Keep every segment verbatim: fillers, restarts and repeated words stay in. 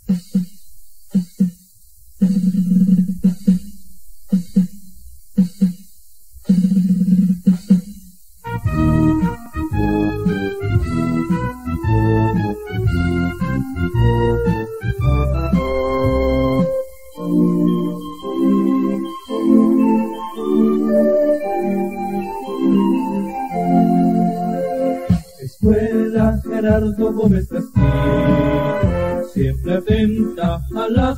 Escuela Gerardo Gómez Castillo, siempre atenta a la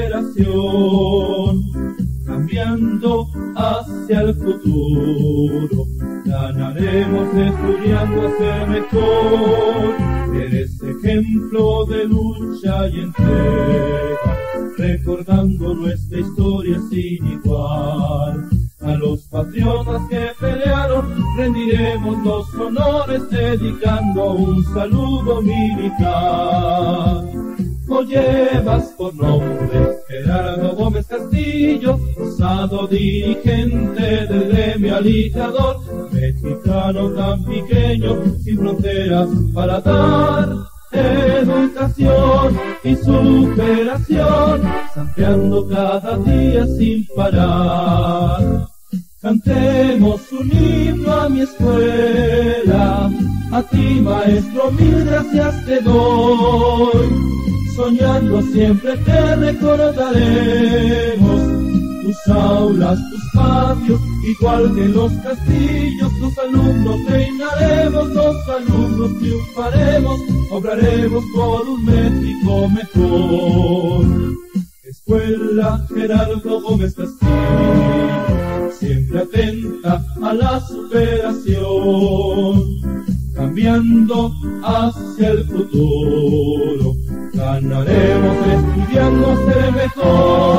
superación, cambiando hacia el futuro, ganaremos estudiando a ser mejor. Eres ejemplo de lucha y entrega, recordando nuestra historia sin igual. A los patriotas que pelearon rendiremos los honores, dedicando un saludo militar. Hoy llevas por nombre Gerardo Gómez Castillo, osado dirigente del gremio aligador, mexicano tan pequeño, sin fronteras para dar educación y superación, santeando cada día sin parar. Cantemos un himno a mi escuela, a ti maestro mil gracias te doy, soñando siempre te recordaremos, tus aulas, tus patios, igual que los castillos, los alumnos reinaremos, los alumnos triunfaremos, obraremos por un México mejor. Escuela Gerardo Gómez Castillo, siempre atenta a la superación, cambiando hacia el futuro, ganaremos estudiando a ser mejor.